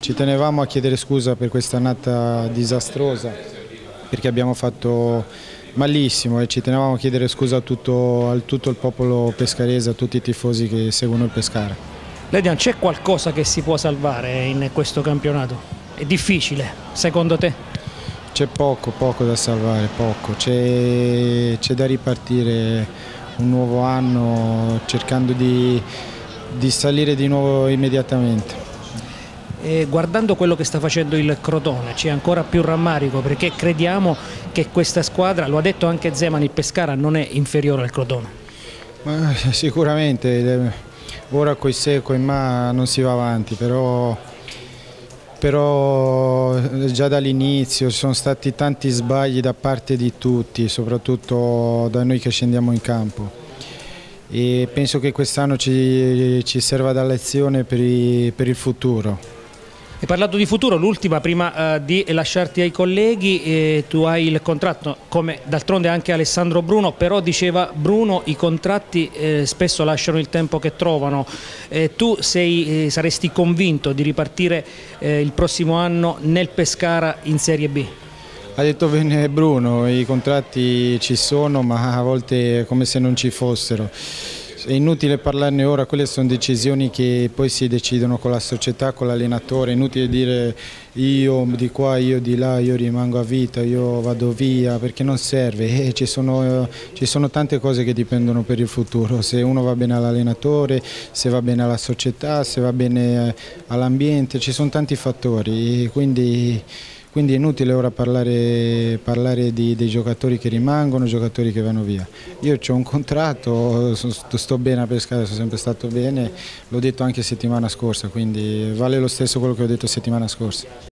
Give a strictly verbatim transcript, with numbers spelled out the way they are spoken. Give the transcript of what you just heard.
ci tenevamo a chiedere scusa per questa annata disastrosa, perché abbiamo fatto malissimo e ci tenevamo a chiedere scusa a tutto, a tutto il popolo pescarese, a tutti i tifosi che seguono il Pescara. Ledian, c'è qualcosa che si può salvare in questo campionato? È difficile, secondo te? C'è poco, poco da salvare, poco. C'è da ripartire un nuovo anno cercando di, di salire di nuovo immediatamente. E guardando quello che sta facendo il Crotone c'è ancora più rammarico, perché crediamo che questa squadra, lo ha detto anche Zeman, il Pescara non è inferiore al Crotone. Ma sicuramente, ora coi se coi ma non si va avanti, però, però già dall'inizio ci sono stati tanti sbagli da parte di tutti, soprattutto da noi che scendiamo in campo. E penso che quest'anno ci, ci serva da lezione per, i, per il futuro. Hai parlato di futuro, l'ultima prima uh, di lasciarti ai colleghi, eh, tu hai il contratto come d'altronde anche Alessandro Bruno, però diceva Bruno i contratti eh, spesso lasciano il tempo che trovano, eh, tu sei, eh, saresti convinto di ripartire eh, il prossimo anno nel Pescara in Serie B? Ha detto bene Bruno, i contratti ci sono ma a volte è come se non ci fossero. È inutile parlarne ora, quelle sono decisioni che poi si decidono con la società, con l'allenatore, è inutile dire io di qua, io di là, io rimango a vita, io vado via, perché non serve, eh, ci, sono, ci sono tante cose che dipendono per il futuro, se uno va bene all'allenatore, se va bene alla società, se va bene all'ambiente, ci sono tanti fattori, quindi... Quindi è inutile ora parlare, parlare di, dei giocatori che rimangono, giocatori che vanno via. Io ho un contratto, sto, sto bene a Pescara, sono sempre stato bene, l'ho detto anche settimana scorsa, quindi vale lo stesso quello che ho detto settimana scorsa.